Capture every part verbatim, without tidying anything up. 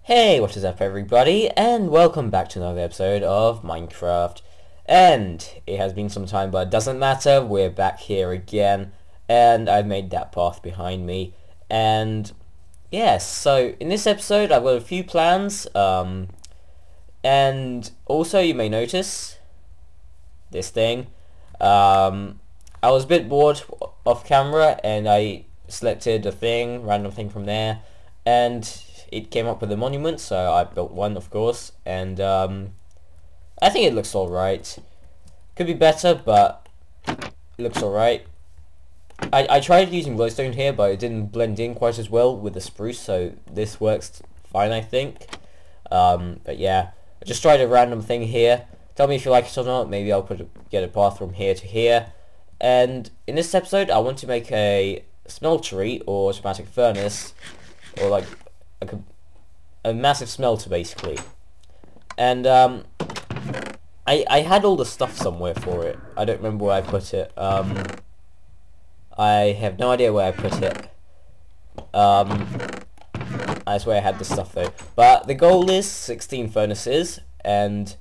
Hey, what is up everybody, and welcome back to another episode of Minecraft. And it has been some time, but it doesn't matter, we're back here again, and I've made that path behind me. And yes, so in this episode I've got a few plans, um, and also you may notice this thing. Um, I was a bit bored off camera, and I selected a thing, random thing from there, and it came up with a monument, so I built one, of course, and um, I think it looks alright. Could be better, but it looks alright. I, I tried using glowstone here, but it didn't blend in quite as well with the spruce, so this works fine, I think. Um, but yeah, I just tried a random thing here. Tell me if you like it or not. Maybe I'll put a, get a path from here to here. And in this episode, I want to make a smeltery or automatic furnace, or like a, a massive smelter basically. And um, I I had all the stuff somewhere for it. I don't remember where I put it. Um, I have no idea where I put it. Um, I swear I had the stuff though. But the goal is sixteen furnaces, and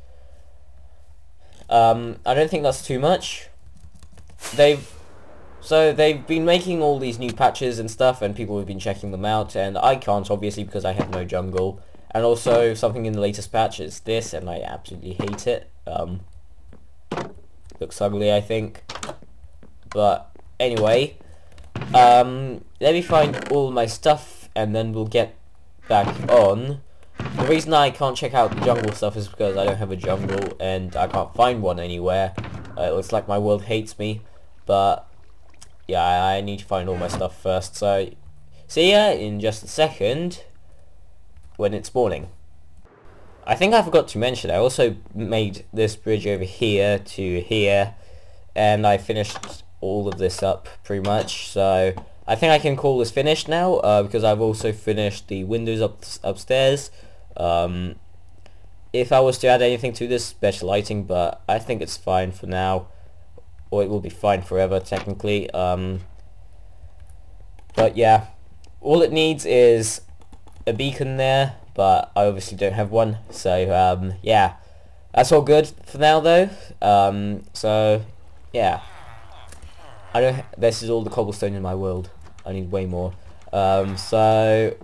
um, I don't think that's too much. They've So they've been making all these new patches and stuff, and people have been checking them out, and I can't obviously because I have no jungle. And also something in the latest patch is this, and I absolutely hate it. Um, looks ugly, I think. But anyway, um, let me find all my stuff, and then we'll get back on. The reason I can't check out the jungle stuff is because I don't have a jungle, and I can't find one anywhere. Uh, it looks like my world hates me, but yeah, I, I need to find all my stuff first, so see ya in just a second when it's spawning. I think I forgot to mention, I also made this bridge over here to here, and I finished all of this up pretty much, so I think I can call this finished now, uh, because I've also finished the windows up upstairs. Um, if I was to add anything to this, special lighting, but I think it's fine for now. Or it will be fine forever, technically. Um, but yeah, all it needs is a beacon there, but I obviously don't have one. So um, yeah, that's all good for now, though. Um, so yeah, I don't. This is all the cobblestone in my world. I need way more. Um, so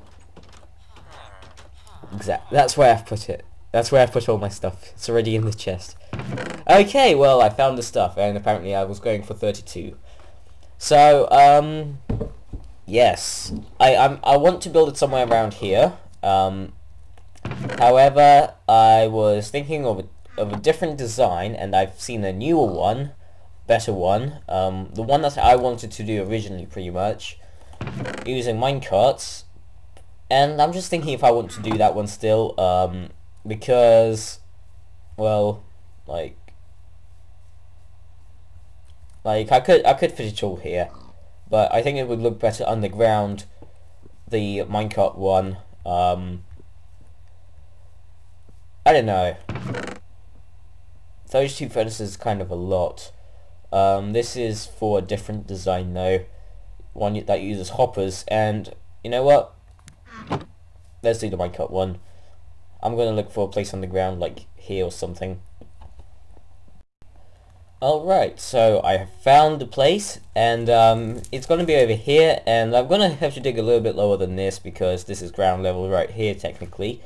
exact. That's where I've put it. That's where I've put all my stuff. It's already in the chest. Okay, well, I found the stuff, and apparently I was going for thirty-two. So, um, yes, I I'm, I want to build it somewhere around here. Um, however, I was thinking of a, of a different design, and I've seen a newer one, better one. Um, the one that I wanted to do originally, pretty much, using minecarts, and I'm just thinking if I want to do that one still, um, because, well, like. Like I could I could fit it all here, but I think it would look better underground, the minecart one. Um, I don't know. Those two furnaces is kind of a lot. Um, this is for a different design though, one that uses hoppers, and you know what? Let's do the minecart one. I'm gonna look for a place on the ground like here or something. Alright, so I have found the place, and um, it's going to be over here, and I'm going to have to dig a little bit lower than this because this is ground level right here technically.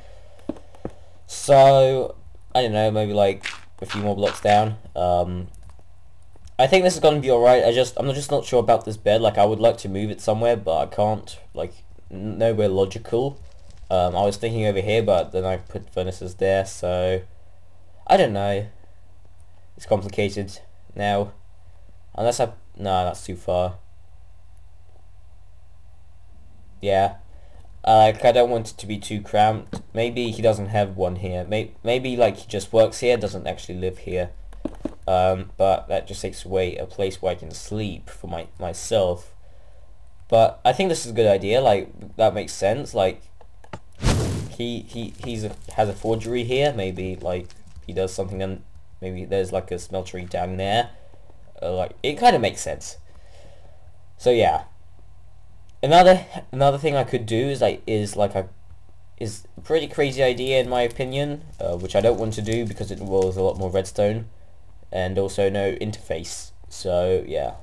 So, I don't know, maybe like a few more blocks down. Um, I think this is going to be alright. I just, I'm just not sure about this bed. Like, I would like to move it somewhere, but I can't, like, nowhere logical. Um, I was thinking over here, but then I put furnaces there, so I don't know. It's complicated now. Unless I... No, that's too far. Yeah. Uh, like, I don't want it to be too cramped. Maybe he doesn't have one here. Maybe, maybe like, he just works here, doesn't actually live here. Um, but that just takes away a place where I can sleep for my myself. But I think this is a good idea. Like, that makes sense. Like, he, he he's a, has a forgery here. Maybe, like, he does something... Un Maybe there's like a smeltery down there. Uh, like it kind of makes sense. So yeah. Another another thing I could do is like is like a is a pretty crazy idea in my opinion, uh, which I don't want to do because it involves a lot more redstone and also no interface. So yeah.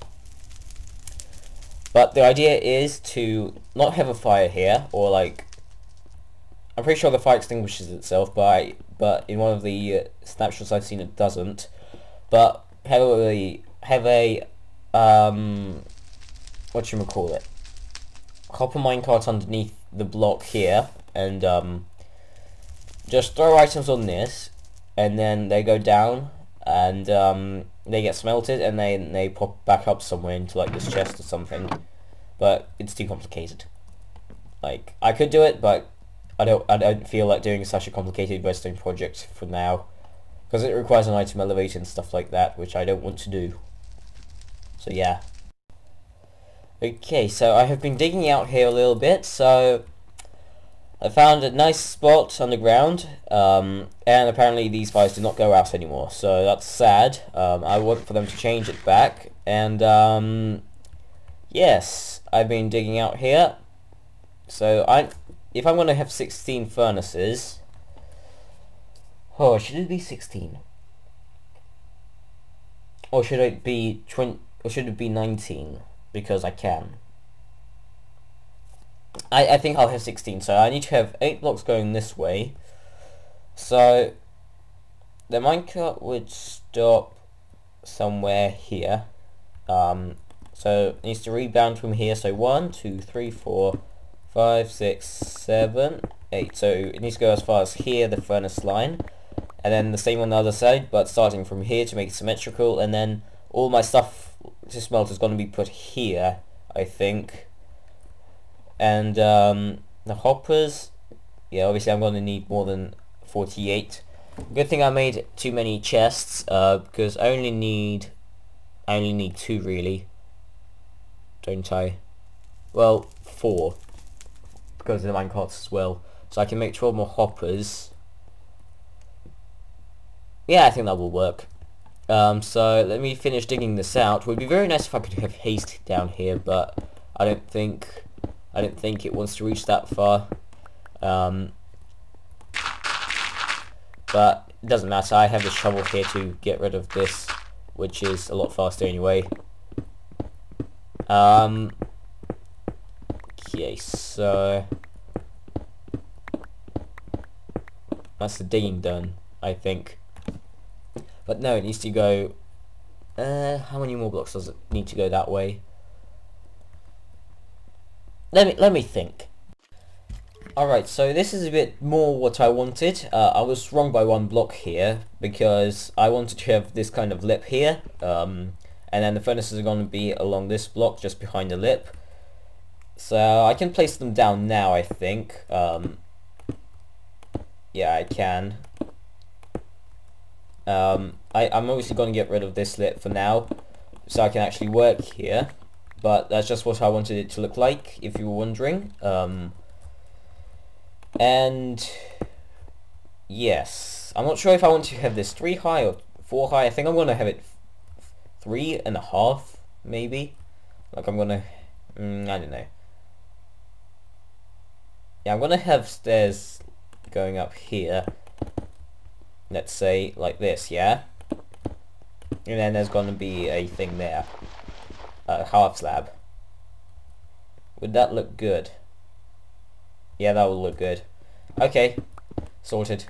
But the idea is to not have a fire here, or like, I'm pretty sure the fire extinguishes itself, but I, but in one of the uh, snapshots I've seen it doesn't. But have a have a um, what you call it, copper minecart underneath the block here, and um, just throw items on this, and then they go down, and um, they get smelted, and they they pop back up somewhere into like this chest or something. But it's too complicated. Like, I could do it, but I don't I don't feel like doing such a complicated redstone project for now, because it requires an item elevator and stuff like that, which I don't want to do. So yeah. Okay, so I have been digging out here a little bit, so I found a nice spot underground, um, and apparently these fires do not go out anymore, so that's sad. Um, I want for them to change it back, and um, yes, I've been digging out here, so I, if I'm going to have sixteen furnaces, oh, should it be sixteen? Or should it be twenty, or should it be nineteen? Because I can. I, I think I'll have sixteen, so I need to have eight blocks going this way. So the minecart would stop somewhere here. Um, so it needs to rebound from here. So one, two, three, four, five, six, seven, eight. So it needs to go as far as here, the furnace line. And then the same on the other side, but starting from here to make it symmetrical. And then all my stuff to smelt is going to be put here, I think. And um, the hoppers, yeah, obviously I'm going to need more than forty-eight. Good thing I made too many chests, uh, because I only need, I only need two really, don't I? Well, four, because of the minecarts as well. So I can make twelve more hoppers. Yeah, I think that will work. Um, so let me finish digging this out. It would be very nice if I could have haste down here, but I don't think I don't think it wants to reach that far. Um, but it doesn't matter. I have the shovel here to get rid of this, which is a lot faster anyway. Um, okay, so that's the digging done, I think. But no, it needs to go, uh, how many more blocks does it need to go that way? Let me, let me think. Alright, so this is a bit more what I wanted. Uh, I was wrong by one block here, because I wanted to have this kind of lip here, um, and then the furnaces are going to be along this block, just behind the lip. So I can place them down now, I think. Um, yeah, I can. Um, I, I'm obviously going to get rid of this lip for now, so I can actually work here, but that's just what I wanted it to look like, if you were wondering. Um, and yes, I'm not sure if I want to have this three high or four high. I think I'm going to have it three and a half, maybe. Like I'm going to, mm, I don't know. Yeah, I'm going to have stairs going up here. Let's say like this, yeah? And then there's going to be a thing there. A half slab. Would that look good? Yeah, that will look good. Okay, sorted.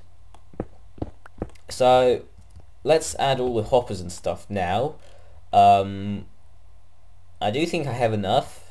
So, let's add all the hoppers and stuff now. Um, I do think I have enough.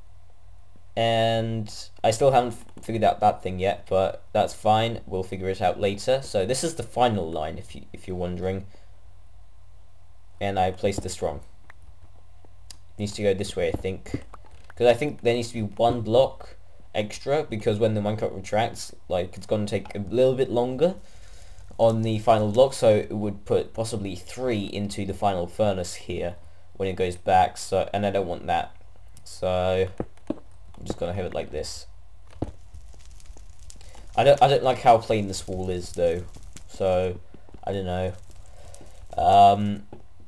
And I still haven't figured out that thing yet, but that's fine. We'll figure it out later. So this is the final line, if you if you're wondering. And I placed this wrong. It needs to go this way, I think, because I think there needs to be one block extra, because when the minecart retracts, like it's going to take a little bit longer on the final block, so it would put possibly three into the final furnace here when it goes back. So, and I don't want that. So I'm just gonna have it like this. I don't I don't like how plain this wall is though, so I don't know. Um,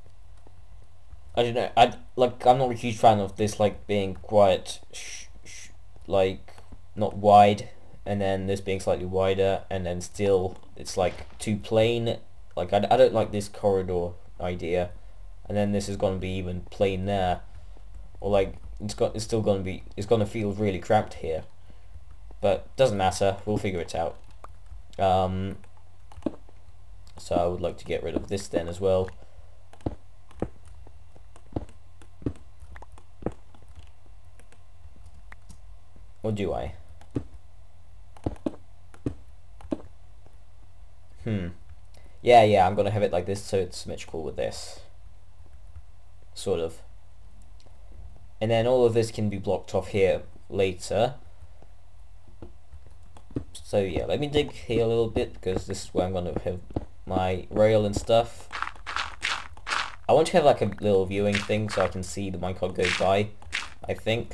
I don't know. I like I'm not a huge fan of this like being quite sh sh like not wide and then this being slightly wider, and then still it's like too plain. Like I, I don't like this corridor idea, and then this is going to be even plain there, or like it's got it's still going to be it's going to feel really cramped here, but doesn't matter, we'll figure it out. Um, so I would like to get rid of this then as well. Or do I? Hmm. Yeah, yeah, I'm gonna have it like this so it's symmetrical with this. Sort of. And then all of this can be blocked off here later. So yeah, let me dig here a little bit because this is where I'm gonna have my rail and stuff. I want to have like a little viewing thing so I can see the minecart go by, I think.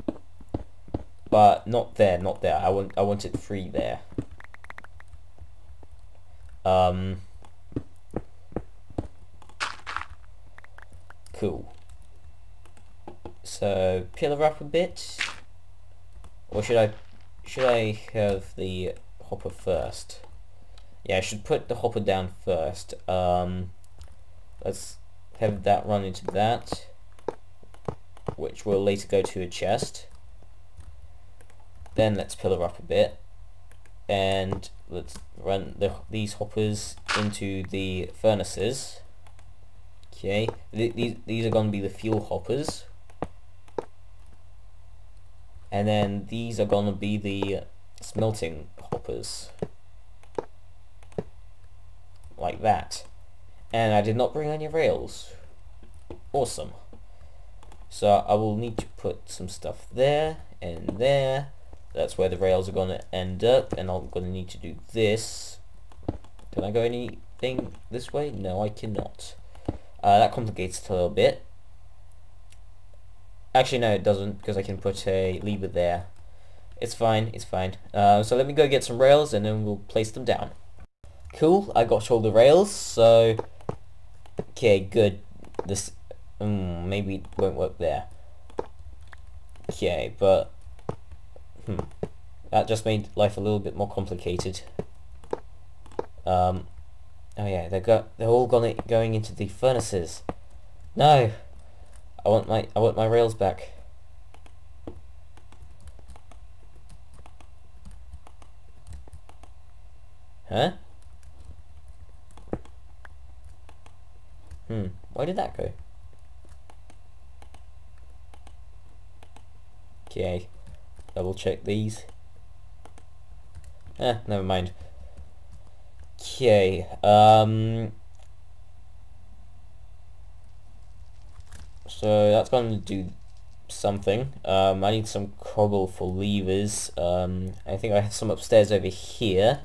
But not there, not there. I want I want it free there. Um Cool. So pillar up a bit. Or should I should I have the hopper first? Yeah, I should put the hopper down first. Um let's have that run into that, which will later go to a chest. Then let's pillar up a bit, and let's run the, these hoppers into the furnaces. Okay, th these these are going to be the fuel hoppers, and then these are going to be the smelting hoppers, like that. And I did not bring any rails. Awesome. So I will need to put some stuff there and there. That's where the rails are going to end up, and I'm going to need to do this. Can I go anything this way? No, I cannot. Uh, that complicates it a little bit. Actually, no, it doesn't, because I can put a lever there. It's fine, it's fine. Uh, so let me go get some rails, and then we'll place them down. Cool, I got all the rails, so... Okay, good. This... Um, maybe it won't work there. Okay, but... Hmm. That just made life a little bit more complicated. Um, oh yeah, they're go they're all gonna going into the furnaces. No, I want my I want my rails back. Huh? Hmm. Why did that go? Okay. Double check these. Eh, never mind. Okay, um... so that's going to do something. Um, I need some cobble for levers. Um, I think I have some upstairs over here.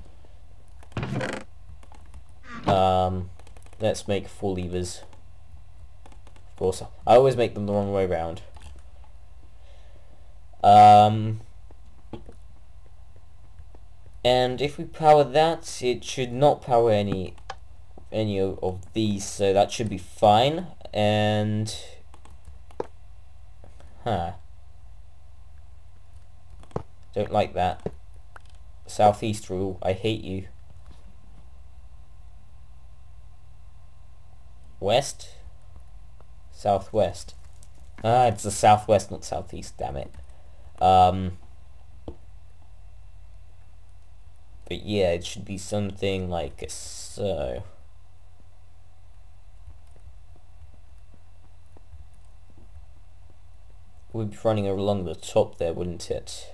Um, let's make four levers. Of course, I always make them the wrong way around. Um, and if we power that, it should not power any any of, of these, so that should be fine. And huh, don't like that. Southeast rule, I hate you. West, southwest. Ah, it's the southwest, not southeast. Damn it. Um, but yeah, it should be something like so. We'd be running along the top there, wouldn't it?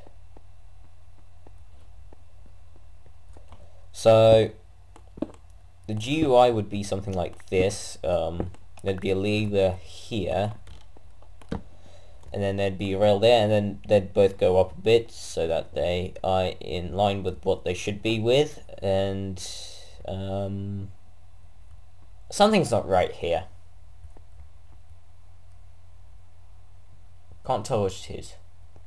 So the G U I would be something like this. Um, there'd be a lever here, and then there'd be a rail there, and then they'd both go up a bit so that they are in line with what they should be with. And um, something's not right here. Can't tell which it is.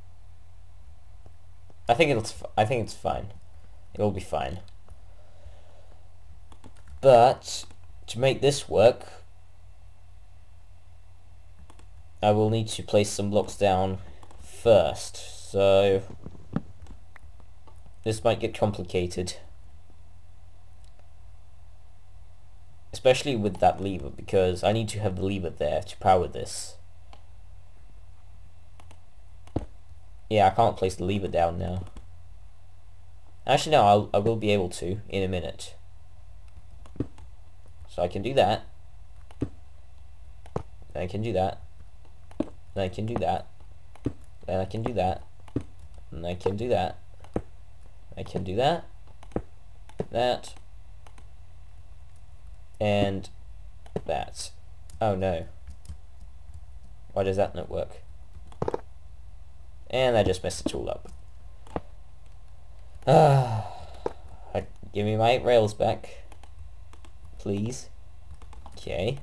I think it's I think it's fine. It'll be fine. But to make this work, I will need to place some blocks down first. So this might get complicated. Especially with that lever, because I need to have the lever there to power this. Yeah, I can't place the lever down now. Actually, no, I'll, I will be able to in a minute. So I can do that. Then I can do that. Then I can do that. Then I can do that. And I can do that. I can do that. That. And that. Oh no. Why does that not work? And I just messed it all up. Ah, give me my eight rails back, please. Okay.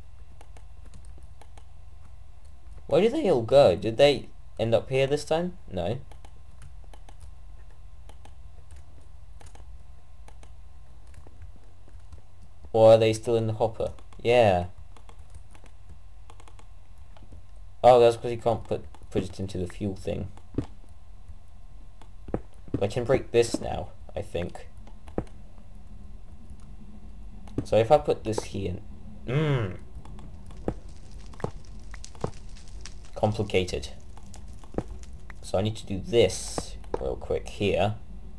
Where did they all go? Did they end up here this time? No. Or are they still in the hopper? Yeah. Oh, that's because you can't put put it into the fuel thing. I can break this now, I think. So if I put this here... Mmm. Complicated. So I need to do this real quick here.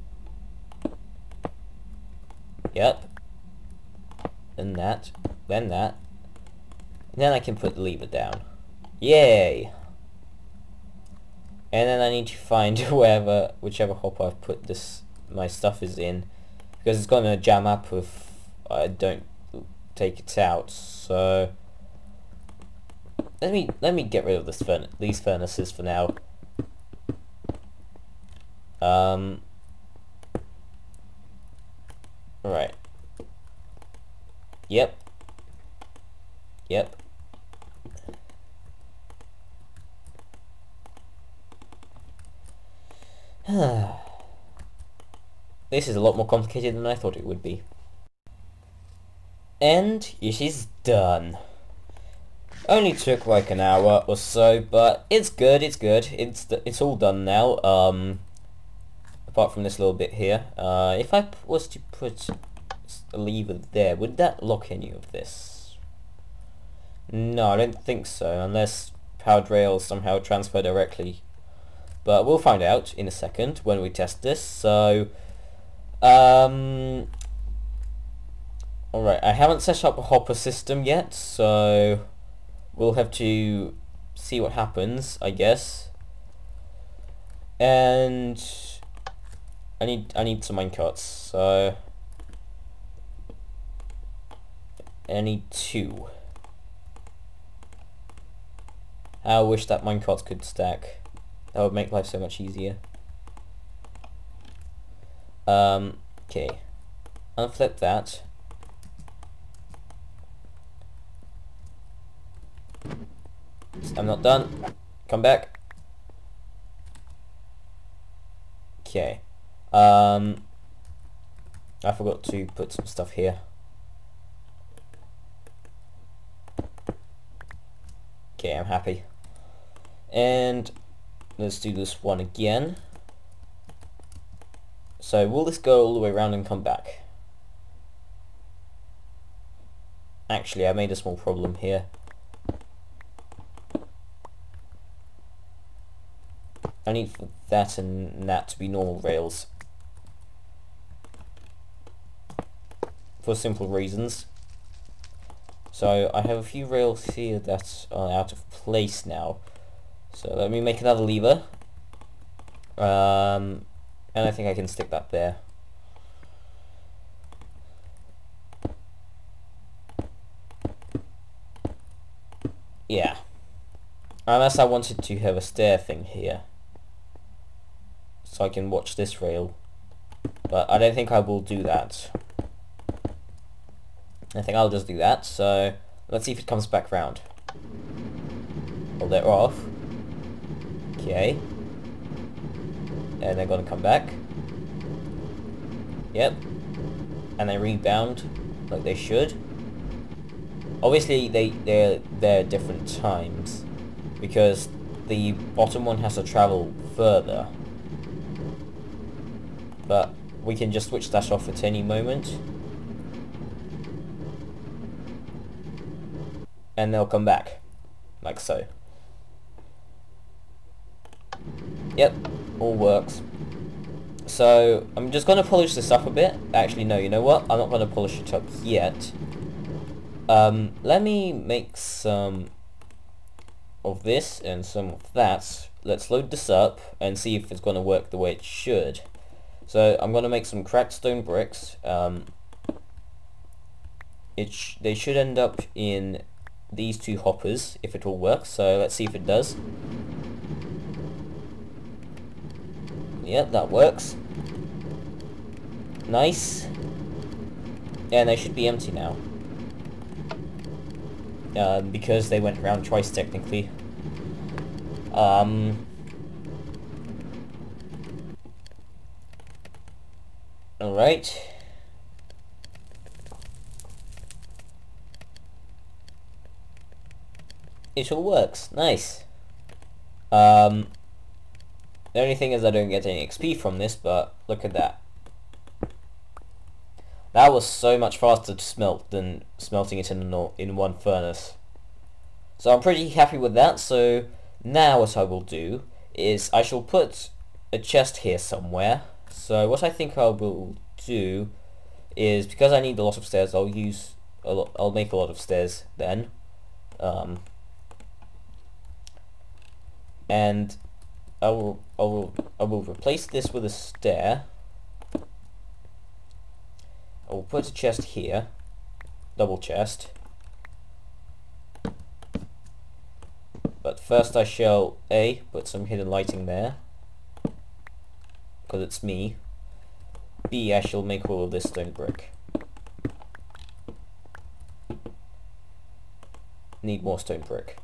Yep. Then that. Then that. And then I can put the lever down. Yay! And then I need to find wherever, whichever hopper I've put this, my stuff is in, because it's gonna jam up if I don't take it out. So let me let me get rid of this furn these furnaces for now. Um. Right. Yep. Yep. This is a lot more complicated than I thought it would be. And it is done. Only took like an hour or so, but it's good, it's good. It's it's all done now. Um, apart from this little bit here. Uh, if I was to put a lever there, would that lock any of this? No, I don't think so, unless powered rails somehow transfer directly. But we'll find out in a second when we test this. So, um, alright, I haven't set up a hopper system yet, so we'll have to see what happens, I guess. And I need I need some minecarts, so I need two. I wish that minecarts could stack. That would make life so much easier. Um, okay. Unflip that. I'm not done. Come back. Okay. Um, I forgot to put some stuff here. Okay, I'm happy. And let's do this one again. So will this go all the way around and come back? Actually, I made a small problem here. I need that and that to be normal rails. For simple reasons. So I have a few rails here that are out of place now. So let me make another lever. Um, and I think I can stick that there. Yeah. Unless I wanted to have a stair thing here. So I can watch this rail. But I don't think I will do that. I think I'll just do that. So let's see if it comes back round. Hold it off. Okay. And they're gonna come back. Yep. And they rebound like they should. Obviously they they're they're at different times because the bottom one has to travel further. but we can just switch that off at any moment. And they'll come back, like so. Yep, all works. So, I'm just going to polish this up a bit. Actually, no, you know what? I'm not going to polish it up yet. Um, let me make some of this and some of that. Let's load this up and see if it's going to work the way it should. So, I'm going to make some cracked stone bricks. Um, it sh they should end up in these two hoppers, if it all works. So, let's see if it does. Yep, that works. Nice. And they should be empty now. Um, because they went around twice technically. Um, Alright. It all works. Nice. Um... The only thing is I don't get any X P from this, but look at that. That was so much faster to smelt than smelting it in, a, in one furnace. So I'm pretty happy with that. So now what I will do is I shall put a chest here somewhere. So what I think I will do is, because I need a lot of stairs, I'll use a lot, I'll make a lot of stairs then. Um, and I will, I will, I will replace this with a stair. I will put a chest here, double chest. But first I shall A, put some hidden lighting there, because it's me. B, I shall make all of this stone brick. Need more stone brick.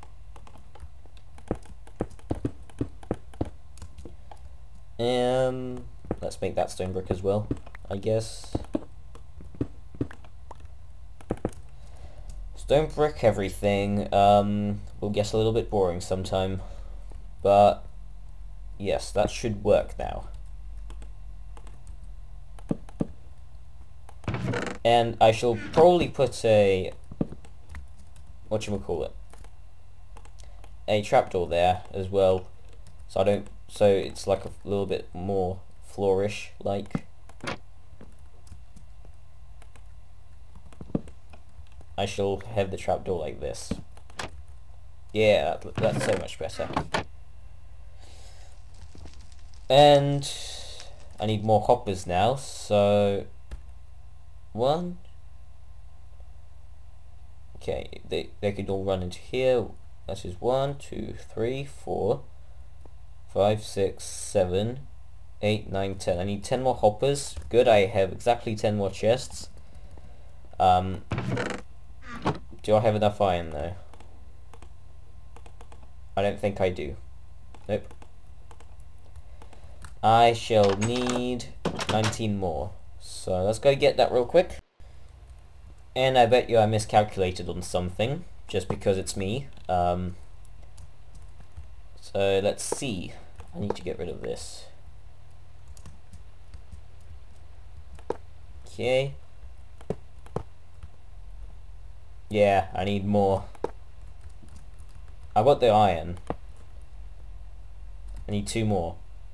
Um, let's make that stone brick as well, I guess. Stone brick everything, um, will get a little bit boring sometime, but yes, that should work now. And I shall probably put a, whatchamacallit, a trapdoor there as well, so I don't, so it's like a little bit more flourish like. I shall have the trapdoor like this. Yeah, that, that's so much better. And I need more hoppers now, so one. Okay, they they could all run into here. That is one, two, three, four, five, six, seven, eight, nine, ten. I need ten more hoppers. Good, I have exactly ten more chests. Um. Do I have enough iron though? I don't think I do. Nope. I shall need nineteen more. So let's go get that real quick. And I bet you I miscalculated on something, just because it's me. Um, so let's see. I need to get rid of this. Okay. Yeah, I need more. I got the iron. I need two more.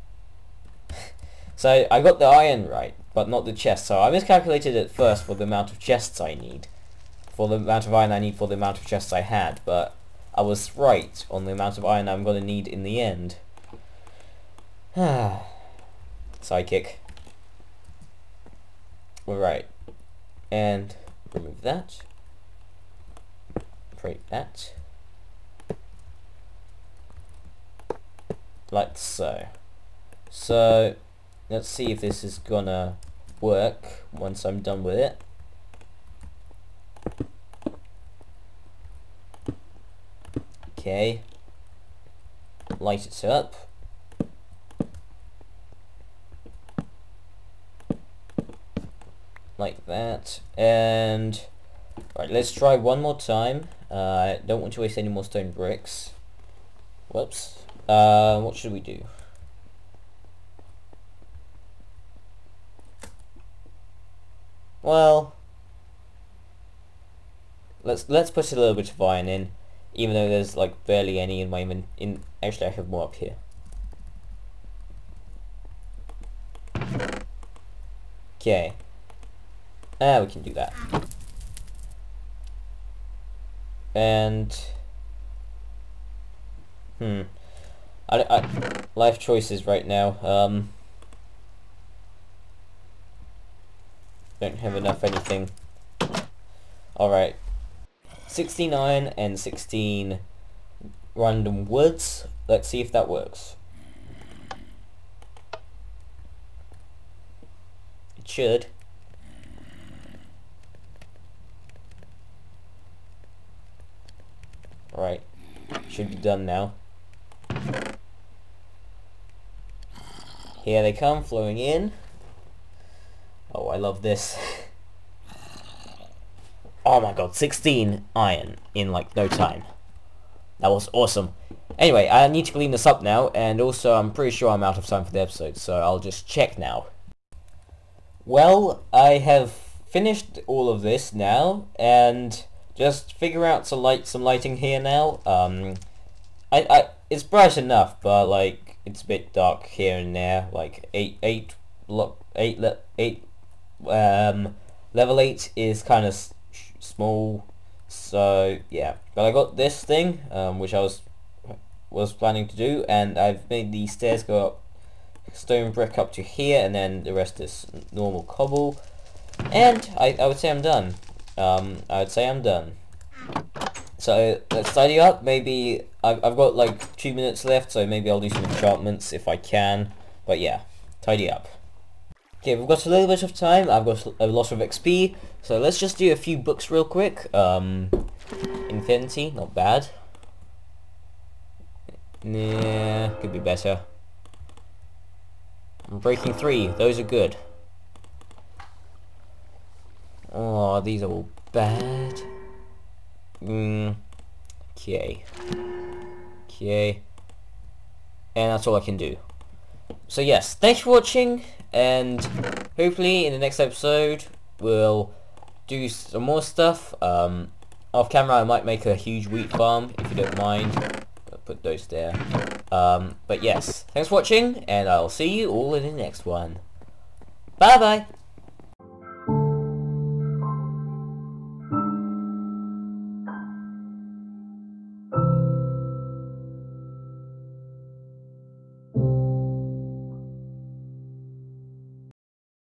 So I got the iron right, but not the chest. So I miscalculated at first for the amount of chests I need. For the amount of iron I need for the amount of chests I had, but I was right on the amount of iron I'm going to need in the end. Sidekick. Alright. And remove that. Create that. Like so. So, let's see if this is gonna work once I'm done with it. Okay. Light it up. Like that. And right, let's try one more time. I uh, don't want to waste any more stone bricks. Whoops. Uh, what should we do? Well, let's let's put a little bit of iron in, even though there's like barely any in my in. in actually, I have more up here. Okay. Ah, we can do that. And hmm, I, I life choices right now. Um, don't have enough anything. All right, sixteen iron and sixteen random woods. Let's see if that works. It should. Alright, should be done now. Here they come, flowing in. Oh, I love this. Oh my god, sixteen iron in like no time. That was awesome. Anyway, I need to clean this up now, and also I'm pretty sure I'm out of time for the episode, so I'll just check now. Well, I have finished all of this now, and just figure out some light, some lighting here now. Um, I, I, it's bright enough, but like it's a bit dark here and there. Like eight, eight, eight, eight. Um, level eight is kind of small, so yeah. But I got this thing, um, which I was was planning to do, and I've made the stairs go up, stone brick up to here, and then the rest is normal cobble. And I, I would say I'm done. Um, I would say I'm done. So let's tidy up. Maybe I've, I've got like two minutes left, so maybe I'll do some enchantments if I can. But yeah, tidy up. Okay, we've got a little bit of time. I've got a lot of X P, so let's just do a few books real quick. Um, Infinity, not bad. Nah, could be better. Breaking three, those are good. Oh, these are all bad. Mm. Okay. Okay. And that's all I can do. So yes, thanks for watching, and hopefully in the next episode we'll do some more stuff. Um, off camera I might make a huge wheat farm, if you don't mind. I'll put those there. Um, but yes, thanks for watching, and I'll see you all in the next one. Bye bye!